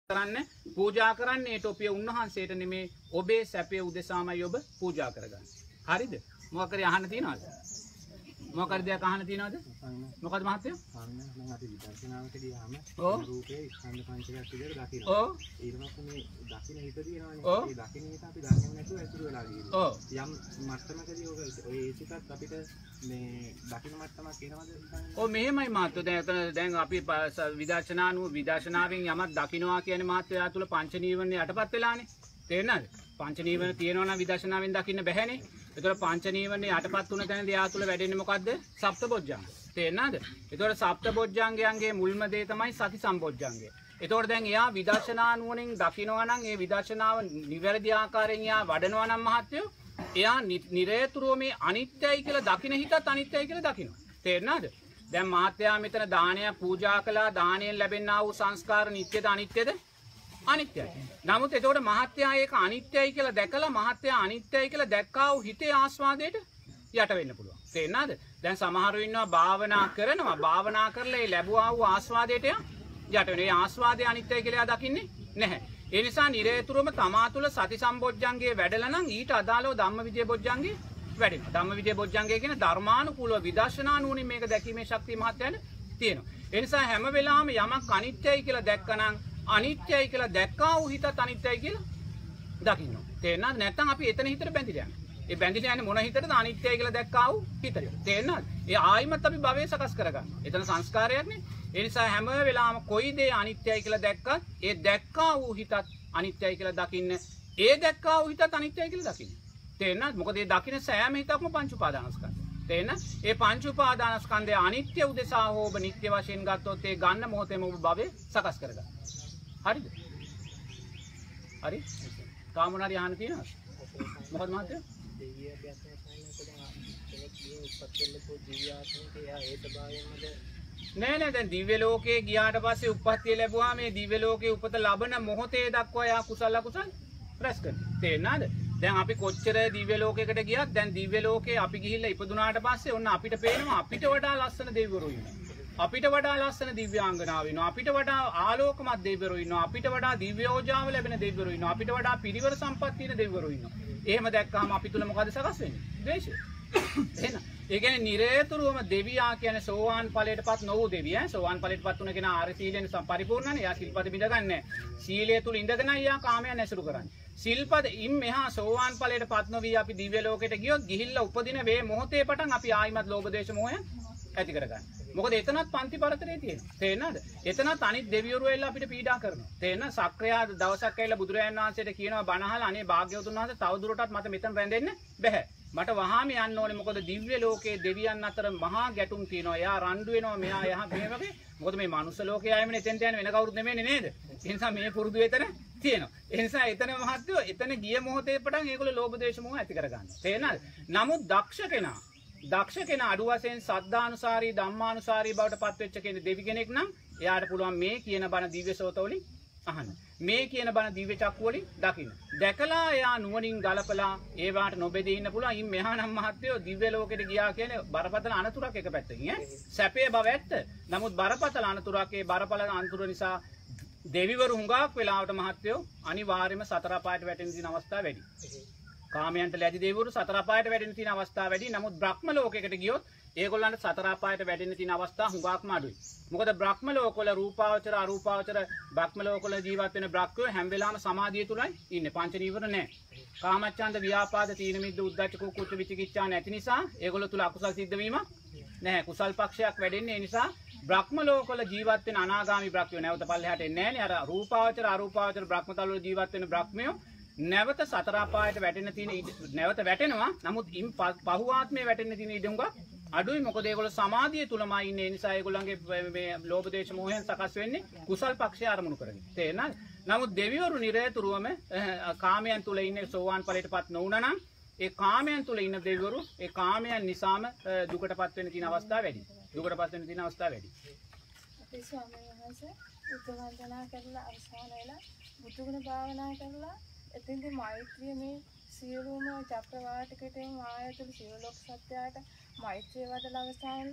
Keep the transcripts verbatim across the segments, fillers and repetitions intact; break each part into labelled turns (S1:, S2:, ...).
S1: කරන්න පූජා කරන්නේ ඒ ටොපිය උන්වහන්සේට නෙමේ ඔබේ සැපේ උදෙසාමයි ඔබ පූජා කරගන්නේ. හරිද? මොකක් හරි අහන්න තියනවද? මොකක් හරි දෙයක් අහන්න තියනවද? මොකද මහත්තයෝ?
S2: මම අපි විදර්ශනාවට ගියාම
S1: ඔව්
S2: රූපේ ස්කන්ධ පංචකයක් විදිහට දකිනවා.
S1: ඔව්
S2: ඊට පස්සේ මේ දකින්න හිත තියෙනවානේ. ඒ දකින්න හිත අපි දන්නේ නැතුව ඇතුළු වෙලා ගිහින්.
S1: ඔව්
S2: යම් මට්ටමකදී ඔය ඔය ඒකත් අපිට මේ දකින්න මට්ටමක් එනවද?
S1: ඔව් මෙහෙමයි මහත්තයෝ. දැන් එතන දැන් අපි විදර්ශනානුව විදර්ශනාවෙන් යමක් දකින්නවා කියන්නේ මහත්තයෝ යා තුල පංච නීවරණ යටපත් වෙලානේ. තේරෙනවද? පංච නීවරණ තියෙනවා නම් විදර්ශනාවෙන් දකින්න බැහැනේ. ඒතකොට පංච නීවරණ යටපත් තුන තැනදී යා තුල වැඩෙන්නේ මොකද්ද? සප්තබොජ්ජංග. තේරෙනවද? ඒතකොට සප්තබොජ්ජංගයන්ගේ මුල්ම දේ තමයි සති සම්බොජ්ජංගය. ඒතකොට දැන් එයා විදර්ශනා නුවණින් දකින්නවා නම් ඒ විදර්ශනාව නිවැරදි ආකාරයෙන් එයා වඩනවා නම් මහත්තයෝ එයා නිරේතුරුව මේ අනිත්‍යයි කියලා දකින්න හිතත් අනිත්‍යයි කියලා දකින්නවා. තේරෙනවද? දැන් මහත්තයා මෙතන දානයක් පූජා කළා දාණයෙන් ලැබෙනා වූ සංස්කාර නිට්ටයද අනිත්‍යද? අනිත්‍යයි. නමුත් එතකොට මහත්තයා ඒක අනිත්‍යයි කියලා දැකලා මහත්තයා අනිත්‍යයි කියලා දැක්කා වූ හිතේ ආස්වාදයට යට වෙන්න පුළුවන්. තේරෙනවද? දැන් සමහරව ඉන්නවා භාවනා කරනවා භාවනා කරලා ඒ ලැබුවා වූ ආස්වාදයට යට වෙනවා. ඒ ආස්වාදය අනිත්‍යයි කියලා එයා දකින්නේ නැහැ. ඒ නිසා නිරේතුරුවම තමා තුළ සති සම්බොජ්ජංගේ වැඩලා නම් ඊට අදාළව ධම්මවිජය බොජ්ජංගේ වැඩෙනවා. ධම්මවිජය බොජ්ජංගේ කියන ධර්මානුකූලව විදර්ශනා නුවණින් මේක දැකීමේ ශක්තිය මහත්තයාට තියෙනවා. ඒ නිසා හැම වෙලාවෙම යමක් අනිත්‍යයි කියලා දැක්කනම් අනිත්‍යයි කියලා දැක්කා වූ හිතත් අනිත්‍යයි කියලා දකින්නවා. තේරෙනවද? නැත්නම් අපි එතන හිතට බැඳිලා යනවා. ඒ බැඳිලා යන්නේ මොන හිතටද? අනිත්‍යයි කියලා දැක්කා වූ හිතට. තේරෙනවද? ඒ ආයිමත් අපි භවයේ සකස් කරගන්නවා. එතන සංස්කාරයක් නේ. ඒ නිසා හැම වෙලාවම කොයි දේ අනිත්‍යයි කියලා දැක්කත් ඒ දැක්කා වූ හිතත් අනිත්‍යයි කියලා දකින්න. ඒ දැක්කා වූ හිතත් අනිත්‍යයි කියලා දකින්න. තේරෙනවද? මොකද ඒ දකින්න සෑම හිතක්ම පංච උපාදානස්කන්ධය. තේරෙනවද? ඒ පංච උපාදානස්කන්ධය අනිත්‍ය උදෙසා හෝ ඔබ නිට්ටය වශයෙන් ගත්තොත් ඒ ගන්න මොහොතේම ඔබ භවයේ සකස් කරගන්නවා. හරිද? හරි? තාම මොනවාරි අහන්න තියෙනවද? මොකද මහත්තයා?
S3: දෙවිය කියන්නේ කෙනෙක් ජීව උපත් වෙන්න දිව්‍ය ආත්මික එයා ඒ ස්වභාවයෙන්මද
S1: නෑ නෑ දැන් දිව්‍ය ලෝකේ ගියාට පස්සේ උප්පත්තිය ලැබුවා මේ දිව්‍ය ලෝකේ උපත ලබන මොහොතේ දක්වා යා කුසල අකුසල් රැස් කරනවා. තේරෙනවද? දැන් අපි කොච්චර දිව්‍ය ලෝකයකට ගියත් දැන් දිව්‍ය ලෝකේ අපි ගිහිල්ලා ඉපදුනාට පස්සේ ඔන්න අපිට පේනවා අපිට වඩා ලස්සන දෙවිවරු ඉන්නවා. අපිට වඩා ලස්සන දිව්‍යාංගනාව ඉන්නවා. අපිට වඩා ආලෝකමත් දෙවිවරු ඉන්නවා. අපිට වඩා දිව්‍යෝජාව ලැබෙන දෙවිවරු ඉන්නවා. අපිට වඩා පිරිවර සම්පත් තියෙන දෙවිවරු ඉන්නවා. එහෙම දැක්කම අපි තුල මොකද සකස් වෙන්නේ? ද්වේෂය. එහෙනම් ඒ කියන්නේ නිරේතුරුවම දෙවියා කියන්නේ සෝවාන් ඵලයටපත් නොවූ දෙවියා. සෝවාන් ඵලයටපත් වුණ කෙනා ආර්ය සීලෙන් පරිපූර්ණනේ. එයා සිල්පද බිඳගන්නේ. සීලය තුල ඉඳගෙන එයා කාමයන් ඇසුරු කරන්නේ. සිල්පද ඉන් මෙහා සෝවාන් ඵලයටපත් නොවී අපි දිව්‍ය ලෝකයට ගියොත් ගිහිල්ලා උපදින වේ මොහොතේ පටන් අපි ආයිමත් ලෝභ දේශ මොහයන් ඇති කරගන්න. මොකද එතනත් පන්ති පරතරේ තියෙනවා. තේරෙනවද? එතනත් අනිත් දෙවිවරු වෙලා අපිට පීඩා කරනවා. තේරෙනවද? සක්‍රියාද දවසක් ඇවිල්ලා බුදුරජාණන් වහන්සේට කියනවා බණ අහලා අනේ භාග්‍යවතුන් වහන්සේ තව දුරටත් මට මෙතන රැඳෙන්න බැහැ. මට වහාම යන්න ඕනේ. මොකද දිව්‍ය ලෝකයේ දෙවියන් අතර මහා ගැටුම් තියෙනවා. එයා රණ්ඩු වෙනවා. මෙයා එහා මේ වගේ. මොකද මේ මනුස්ස ලෝකයේ ආයෙමනේ එතෙන්ට යන්නේ වෙන කවුරුත් නෙමෙයිනේ නේද? ඒ නිසා මේ පුරුදු එතන තියෙනවා. ඒ නිසා එතන මහත්වෝ එතන ගිය මොහොතේ පටන් ඒගොල්ලෝ ලෝභ දේශ මොහ ඇති කරගන්නවා. තේරෙනවද? නමුත් දක්ෂ කෙනා දක්ෂ කෙනා අඩු වශයෙන් සද්ධානුසාරී ධම්මානුසාරී බවට පත් වෙච්ච කෙනෙක් දෙවි කෙනෙක් නම් එයාට පුළුවන් මේ කියන බණ දිව්‍ය සෝත වලින් අහන්න. මේ කියන බණ දිව්‍ය චක්කු වලින් දකින්න. දැකලා එයා නුවණින් ගලපලා ඒවාට නොබෙදී ඉන්න පුළුවන්. ඉන් මෙහා නම් මහත්වෝ දිව්‍ය ලෝකෙට ගියා කියන්නේ බරපතල අනතුරක් එක පැත්තකින් ඈ. සැපේ බව ඇත්ත. නමුත් බරපතල අනතුරක් ඒ බරපතල අනතුර නිසා දෙවිවරු හුඟක් වෙලාවට මහත්වෝ අනිවාර්යයෙන්ම සතර අපායට වැටෙන දින අවස්ථා වැඩි. කාමයන්ට ලැබි දෙවිවරු සතර අපායට වැටෙන තියෙන අවස්ථා වැඩි. නමුත් බ්‍රහ්ම ලෝකයකට ගියොත් ඒගොල්ලන්ට සතර අපායට වැටෙන තියෙන අවස්ථා හුඟක්ම අඩුයි. මොකද බ්‍රහ්ම ලෝකවල රූපාවචර අරූපාවචර බ්‍රහ්ම ලෝකවල ජීවත් වෙන බ්‍රහ්මයෝ හැම වෙලාවම සමාධිය තුලයි ඉන්නේ. පංච නීවරණ නැහැ. කාමච්ඡන්ද ව්‍යාපාද තීන මිද්ද උද්ධච්ච කුච්ච විචිකිච්ඡා නැති නිසා ඒගොල්ලෝ තුල අකුසල් සිද්ධ වීමක් නැහැ. කුසල් පක්ෂයක් වැඩෙන්නේ. ඒ නිසා බ්‍රහ්ම ලෝකවල ජීවත් වෙන අනාගාමී බ්‍රහ්මයෝ නැවත පල්ලෙහාට එන්නේ නැහැ නේ. අර රූපාවචර අරූපාවචර බ්‍රහ්මතල වල ජීවත් වෙන බ්‍රහ්මයෝ නැවත සතර අපායට වැටෙන්න තියෙන නැවත වැටෙනවා. නමුත් ඉන් පහු ආත්මේ වැටෙන්න තියෙන ඉඩ හුඟක් අඩුයි. මොකද ඒගොල්ලෝ සමාධිය තුලමයි ඉන්නේ. ඒ නිසා ඒගොල්ලන්ගේ මේ ලෝභ දේශ මොහයන් සකස් වෙන්නේ කුසල් පක්ෂය අරමුණු කරගෙන. තේරෙනවද? නමුත් දෙවිවරු නිරේතුරුවම කාමයන් තුල ඉන්නේ. සෝවාන් ඵලයටපත් නොවුණා නම් ඒ කාමයන් තුල ඉන්න දෙවිවරු ඒ කාමයන් නිසාම දුකටපත් වෙන්න තියෙන අවස්ථා වැඩි. දුකටපත් වෙන්න තියෙන අවස්ථා වැඩි.
S4: අපේ ස්වාමීන් වහන්සේ උත්තරවන්දනා කරලා අවසාන වෙලා බුදුගුණ භාවනා කරලා එතෙන්දී මෛත්‍රිය මේ සියලුම චක්‍රවාටකයෙන් ආයතන සියලු ලෝක සත්‍යයට මෛත්‍රිය වඩලා අවසානලා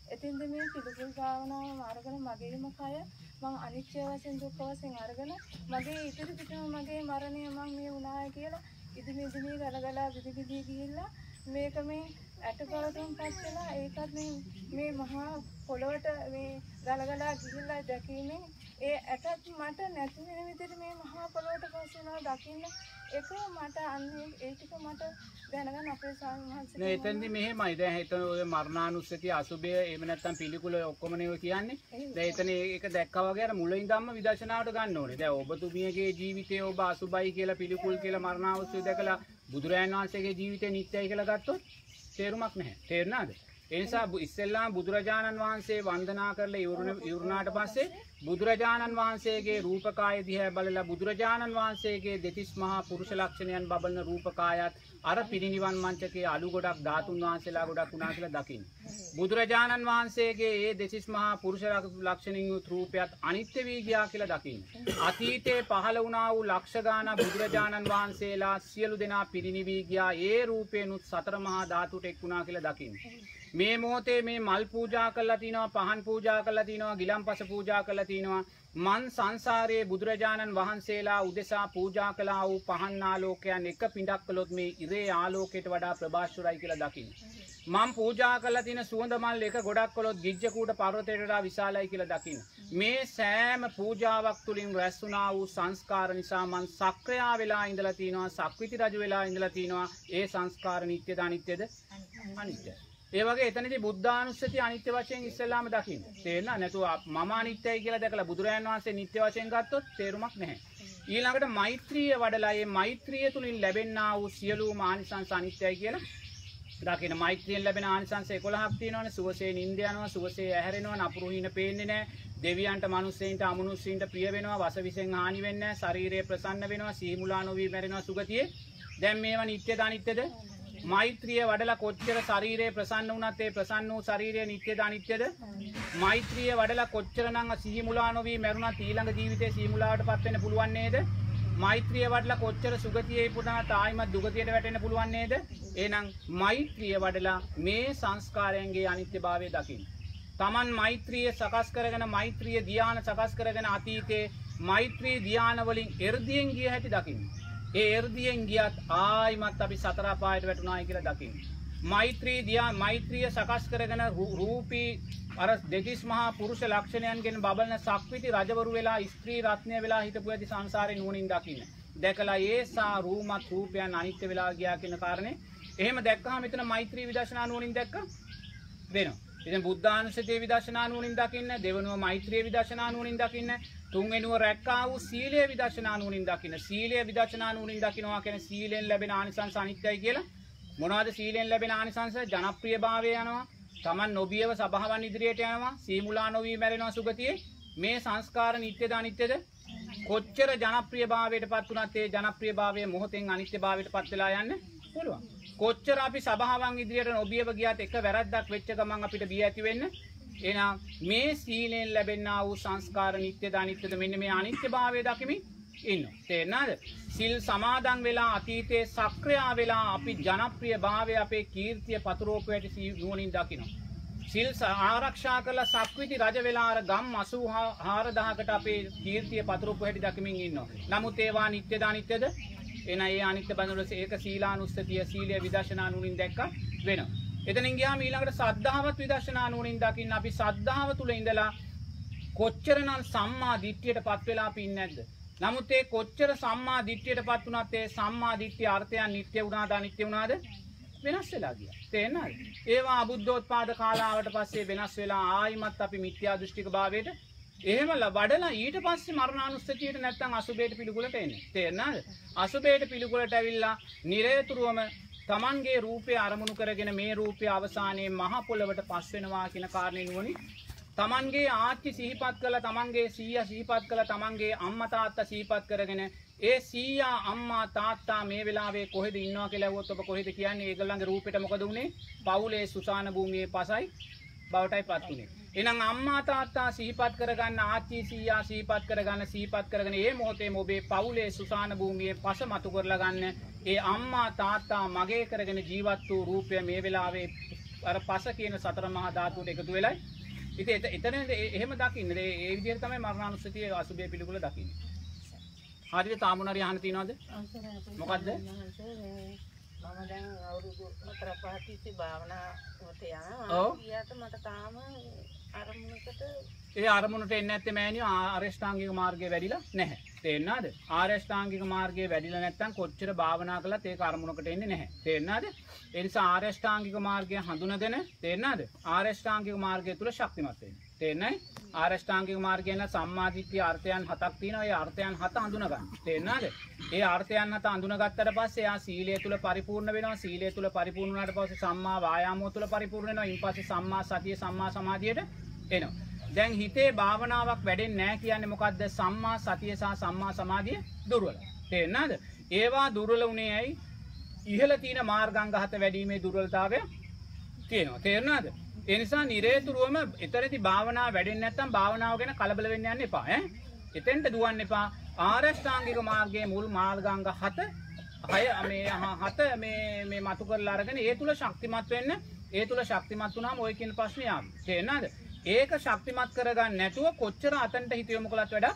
S4: එතින්ද මේ පිළිකුල් භාවනාව අරගෙන මගේම කය මං අනිත්‍ය වශයෙන් දුක්ඛ වශයෙන් අරගෙන මගේ ඉදිරි පිටම මගේ මරණය මං මේ වුණාය කියලා ඉදිමි ඉදිමි ගලගලා විදි විදි ගිහිල්ලා මේක මේ ඇටපොළටම පත් වෙලා ඒකත් මේ මේ මහා පොළොවට මේ ගලගලා ගිහිල්ලා දැකීමෙන් ඒ ඇටත් මට නැති වෙන විදිහට මේ මහා පොළොවට පස් වෙනවා දකින්න ඒක මට අන්නේ ඒ ටික මට දැනගන්න අපේ ස්වාමීන් වහන්සේ
S1: නේ එතෙන්දි මෙහෙමයි දැන් හිතන ඔය මරණානුස්සතිය අසුබය එහෙම නැත්නම් පිළිකුල ඔක්කොම නේ කියන්නේ දැන් එතන ඒක දැක්කා වගේ අර මුලින් ධම්ම විදර්ශනාවට ගන්න ඕනේ දැන් ඔබතුමියගේ ජීවිතේ ඔබ අසුබයි කියලා පිළිකුල් කියලා මරණානුස්සතිය දැකලා බුදුරජාණන් වහන්සේගේ ජීවිතේ නිත්‍යයි කියලා ගත්තොත් තේරුමක් නැහැ තේරුණාද ඒ නිසා ඉස්සෙල්ලාම බුදුරජාණන් වහන්සේ වන්දනා කරලා ඉවරුණාට පස්සේ බුදුරජාණන් වහන්සේගේ රූපකාය දිහා බලලා බුදුරජාණන් වහන්සේගේ දෙතිස් මහා පුරුෂ ලක්ෂණයන් බබලන රූපකායත් අර පිරිනිවන් මංචකයේ අලු ගොඩක් ධාතුන් වහන්සේලා ගොඩක් වුණා කියලා දකින්න. බුදුරජාණන් වහන්සේගේ ඒ දෙතිස් මහා පුරුෂ ලක්ෂණින් යුත් රූපයත් අනිත්‍ය වී ගියා කියලා දකින්න. අතීතයේ පහළ වුණා වූ ලක්ෂ ගාන බුදුරජාණන් වහන්සේලා සියලු දෙනා පිරිනිවී ගියා ඒ රූපේනුත් සතර මහා ධාතුට එක් වුණා කියලා දකින්න. මේ මොහොතේ මේ මල් පූජා කරලා තිනවා පහන් පූජා කරලා තිනවා ගිලම්පස පූජා කරලා තිනවා මන් සංසාරයේ බුදුරජාණන් වහන්සේලා උදෙසා පූජා කළා වූ පහන් ආලෝකයන් එක පිටක් කළොත් මේ ඉරේ ආලෝකයට වඩා ප්‍රභාස්වරයි කියලා දකින්න. මම පූජා කරලා තියෙන සුවඳ මල් එක ගොඩක් කළොත් ගිජ්ජකූට පර්වතයට වඩා විශාලයි කියලා දකින්න. මේ සෑම පූජාවක් තුලින් රැස් වුණා වූ සංස්කාර නිසා මං සක්‍රියා වෙලා ඉඳලා තිනවා සක්විති රජු වෙලා ඉඳලා තිනවා ඒ සංස්කාර නිට්ටයද අනිත්‍යද? අනිත්‍යයි. ඒ වගේ එතනදී බුද්ධානුස්සතිය අනිත්‍ය වශයෙන් ඉස්සෙල්ලාම දකින්න. තේරෙනවද? නැතුව මම අනිත්‍යයි කියලා දැකලා බුදුරජාණන් වහන්සේ නිට්ටය වශයෙන් ගත්තොත් තේරුමක් නැහැ. ඊළඟට මෛත්‍රිය වඩලා මේ මෛත්‍රිය තුලින් ලැබෙනා වූ සියලුම ආනිසංස අනිත්‍යයි කියලා දකින්න. මෛත්‍රියෙන් ලැබෙන ආනිසංස එකොළහක් තියෙනවානේ. සුවසේ නිින්ද යනවා, සුවසේ ඇහැරෙනවා, නපුරු හිණ පේන්නේ නැහැ. දෙවියන්ට, මිනිස්සෙන්ට, අමනුෂ්‍යයින්ට ප්‍රිය වෙනවා, වසවිසෙන් හානි වෙන්නේ නැහැ, ශරීරය ප්‍රසන්න වෙනවා, සීමුලා නොවි මැරෙනවා සුගතියේ. දැන් මේවා නිට්ටයද අනිත්‍යද? මෛත්‍රිය වඩලා කොච්චර ශරීරය ප්‍රසන්න වුණත් ඒ ප්‍රසන්න වූ ශරීරය නිට්ටයද අනිත්‍යද? මෛත්‍රිය වඩලා කොච්චරනම් සිහි මුලා නොවි මරුණත් ඊළඟ ජීවිතේ සිහි මුලාවටපත් වෙන්න පුළුවන් නේද? මෛත්‍රිය වඩලා කොච්චර සුගතියේ ඉපදුණත් ආයිමත් දුගතියට වැටෙන්න පුළුවන් නේද? එහෙනම් මෛත්‍රිය වඩලා මේ සංස්කාරයන්ගේ අනිත්‍යභාවය දකින්න. Taman මෛත්‍රිය සකස් කරගෙන මෛත්‍රිය ධ්‍යාන සකස් කරගෙන අතීතේ මෛත්‍රී ධ්‍යාන වලින් එර්ධියෙන් ගිය හැටි දකින්න. ඒ එර්ධියෙන් ගියත් ආයිමත් අපි සතර අපායට වැටුණායි කියලා දකින්න. මෛත්‍රී ධ්‍යාන මෛත්‍රිය සකස් කරගෙන රූපී අර දෙතිස් මහා පුරුෂ ලක්ෂණයන්ගෙන් බබලන සක්විති රජවරු වෙලා ස්ත්‍රී රත්නය වෙලා හිටපු ඇති සංසාරේ නුවණින් දකින්න. දැකලා ඒසා රූමත් රූපයන් අනිත්‍ය වෙලා ගියා කියන කාරණේ එහෙම දැක්කහම මෙතන මෛත්‍රී විදර්ශනා නුවණින් දැක්ක වෙනවා. ඉතින් බුද්ධානුස්සතිය විදර්ශනා නුවණින් දකින්න, දෙවෙනුව මෛත්‍රිය විදර්ශනා නුවණින් දකින්න, තුන්වෙනුව රැක්කා වූ සීලය විදර්ශනා නුවණින් දකින්න. සීලය විදර්ශනා නුවණින් දකින්නවා කියන්නේ සීලෙන් ලැබෙන ආනිසංස අනිත්‍යයි කියලා. මොනවද සීලෙන් ලැබෙන ආනිසංස? ජනප්‍රියභාවය යනවා. Taman නොබියව සබහවන් ඉදිරියට යනවා. සීමුලා නොවි මැරෙනවා සුගතියේ. මේ සංස්කාර නිට්ටයද අනිත්‍යද? කොච්චර ජනප්‍රියභාවයටපත් වුණත් ඒ ජනප්‍රියභාවය මොහොතෙන් අනිත්‍යභාවයටපත් වෙලා යන්න පුළුවන්. කොච්චර අපි සබහවන් ඉදිරියට නොබියව ගියත් එක වැරද්දක් වෙච්ච ගමන් අපිට බිය ඇති වෙන්න. එහෙනම් මේ සීලෙන් ලැබෙනා වූ සංස්කාර නිට්ටයද අනිත්‍යද? මෙන්න මේ අනිත්‍යභාවය දකිමින් ඉන්නවා. තේරෙනවද? සිල් සමාදන් වෙලා අතීතයේ සක්‍රියා වෙලා අපි ජනප්‍රියභාවය අපේ කීර්තිය පතුරෝපු ඇති නුවණින් දකිනවා. සිල් ආරක්ෂා කරලා සක්විති රජ වෙලා අර ගම් අසූ හාරදහකට අපේ කීර්තිය පතුරෝපු හැටි දකිමින් ඉන්නවා. නමුත් ඒවා නිට්ටයද අනිත්‍යද? එන ඒ අනිත්‍ය බඳුනස ඒක සීලානුස්සතිය සීලය විදර්ශනා නුවණින් දැක්ක වෙනවා. එතනින් ගියාම ඊළඟට සද්ධාවත් විදර්ශනා නුවණින් දකින්න අපි සද්ධාව තුල ඉඳලා කොච්චරනම් සම්මා දිට්ඨියටපත් වෙලා අපි ඉන්නේ නැද්ද? නමුත් ඒ කොච්චර සම්මා දිට්ඨියටපත් වුණත් ඒ සම්මා දිට්ඨිය අර්ථයන් නිට්ටය වුණාද අනිත්‍ය වුණාද? වෙනස් වෙලා ගියා. තේරෙනවද? ඒවා අබුද්ධෝත්පාද කාලාවට පස්සේ වෙනස් වෙලා ආයිමත් අපි මිත්‍යා දෘෂ්ටික භාවයට එහෙම වඩලා ඊට පස්සේ මරණානුස්සතියට නැත්තම් අසුබේට පිළිකුලට එන්නේ. තේරෙනවද? අසුබේට පිළිකුලට ඇවිල්ලා නිරේතුරුවම Tamanගේ රූපය අරමුණු කරගෙන මේ රූපය අවසානයේ මහ පොළවට පස් වෙනවා කියන කාරණේ නුවණින් Tamanගේ ආච්චි සිහිපත් කළා, Tamanගේ සීයා සිහිපත් කළා, Tamanගේ අම්මා තාත්තා සිහිපත් කරගෙන ඒ සීයා අම්මා තාත්තා මේ වෙලාවේ කොහෙද ඉන්නවා කියලා ඇහුවොත් ඔබ කොහෙද කියන්නේ? ඒගොල්ලන්ගේ රූපෙට මොකද උනේ? පවුලේ සුසාන භූමියේ පසයි බවටයිපත් උනේ. එහෙනම් අම්මා තාත්තා සිහිපත් කරගන්න, ආච්චි සීයා සිහිපත් කරගන්න, සිහිපත් කරගෙන මේ මොහොතේම ඔබේ පවුලේ සුසාන භූමියේ පස මතු කරලා ගන්න. ඒ අම්මා තාත්තා මගේ කරගෙන ජීවත් වූ රූපය මේ වෙලාවේ අර පස කියන සතර මහා ධාතුවට එකතු වෙලයි. ඉතින් එතන එහෙම දකින්න. ඒ විදිහට තමයි මරණානුස්සතිය අසුභය පිළිකුල දකින්නේ. හරියට තාමුණරි අහන්න තියනවද? මොකද්ද?
S3: මම දැන් අවුරුදු හතර පහ තිස්සේ භාවනාවට යනවා.
S1: ඔව්.
S3: ඊට මට තාම අරමුණකට
S1: ඒ අරමුණට එන්නේ නැත්තේ මෑණියෝ ආරෂ්ඨාංගික මාර්ගය වැඩිලා නැහැ. තේරෙනවද? ආරෂ්ඨාංගික මාර්ගය වැඩිලා නැත්තම් කොච්චර භාවනා කළත් ඒක අරමුණකට එන්නේ නැහැ. තේරෙනවද? ඒ නිසා ආරෂ්ඨාංගික මාර්ගය හඳුනගෙන තේරෙනවද? ආරෂ්ඨාංගික මාර්ගය තුල ශක්තිමත් වෙන්න. තේරෙනයි? ආරෂ්ඨාංගික මාර්ගයෙන් සම්මාදිට්ඨිය අර්ථයන් හතක් තියෙනවා. ඒ අර්ථයන් හත හඳුනා ගන්න. තේරෙනවද? ඒ අර්ථයන් හත හඳුනාගත්තට පස්සේ එයා සීලය තුල පරිපූර්ණ වෙනවා. සීලය තුල පරිපූර්ණ වුණාට පස්සේ සම්මා වායාමෝ තුල පරිපූර්ණ වෙනවා. ඊපස්සේ සම්මා සතිය සම්මා සමාධියට එනවා. දැන් හිතේ භාවනාවක් වැඩෙන්නේ නැහැ කියන්නේ මොකද්ද? සම්මා සතිය සහ සම්මා සමාධිය දුර්වලයි. තේරෙනවද? ඒවා දුර්වල උනේ ඇයි? ඉහළ තියෙන මාර්ගාංග හත වැඩිීමේ දුර්වලතාවය තියෙනවා. තේරෙනවද? ඒ නිසා නිරේතුරුවම ඊතරති භාවනාව වැඩෙන්නේ නැත්නම් භාවනාව ගැන කලබල වෙන්න යන්න එපා ඈ. එතෙන්ට දුවන්න එපා. ආරෂ්ඨාංගික මාර්ගයේ මුල් මාර්ගාංග හත හය මේ හත මේ මේ මතු කරලා අරගෙන ඒ තුල ශක්තිමත් වෙන්න. ඒ තුල ශක්තිමත් වුණාම ඔය කියන ප්‍රශ්නේ ආවි. තේරෙනවද? ඒක ශක්තිමත් කරගන්න නැතුව කොච්චර අතන්ට හිත යොමු කළත් වැඩක්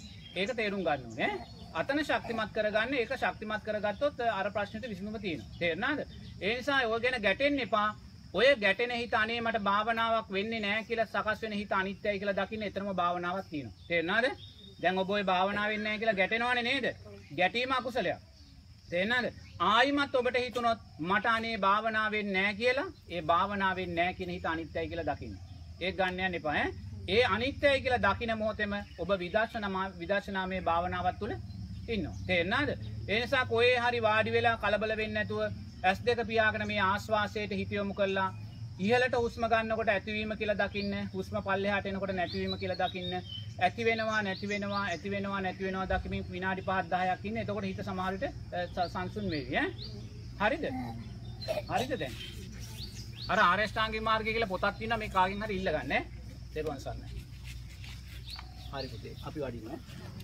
S1: ඒක තේරුම් ගන්න ඕනේ. අතන ශක්තිමත් කරගන්න ඒක ශක්තිමත් කරගත්තොත් අර ප්‍රශ්නෙට විසඳුම තියෙනවා. තේරෙනවද? ඒ නිසා ඔය ගැන ගැටෙන්න එපා. ඔය ගැටෙන හිත අනේ මට භාවනාවක් වෙන්නේ නැහැ කියලා සකස් වෙන හිත අනිත්‍යයි කියලා දකින්න එතරම් භාවනාවක් තියෙනවා. තේරෙනවද? දැන් ඔබ ඔය භාවනාව වෙන්නේ නැහැ කියලා ගැටෙනවනේ නේද? ගැටීම අකුසලයක්. තේරෙනවද? ආයිමත් ඔබට හිතුනොත් මට අනේ භාවනාව වෙන්නේ නැහැ කියලා ඒ භාවනාව වෙන්නේ නැහැ කියන හිත අනිත්‍යයි කියලා දකින්න. ඒක ගන්න යන්න එපා ඈ. ඒ අනිත්‍යයි කියලා දකින මොහොතේම ඔබ විදර්ශනා විදර්ශනාමේ භාවනාවක් තුල ඉන්නවා. තේරෙනවද? ඒ නිසා කොහේ හරි වාඩි වෙලා කලබල වෙන්නේ නැතුව ඇස් දෙක පියාගෙන මේ ආස්වාසයට හිත යොමු කළා. ඉහළට හුස්ම ගන්නකොට ඇතිවීම කියලා දකින්න, හුස්ම පල්ලෙහාට එනකොට නැතිවීම කියලා දකින්න. ඇති වෙනවා නැති වෙනවා ඇති වෙනවා නැති වෙනවා දකිමින් විනාඩි පහක් දහයක් ඉන්න. එතකොට හිත සමහර විට සංසුන් වෙවි ඈ. හරිද? හරිද දැන්? අර ආරෂ්ඨාංගික මාර්ගය කියලා පොතක් තියෙනවා මේ කාගෙන් හරි ඉල්ල ගන්න ඈ. තේරුවන් සරණයි. හරි පුතේ අපි වඩිමු ඈ.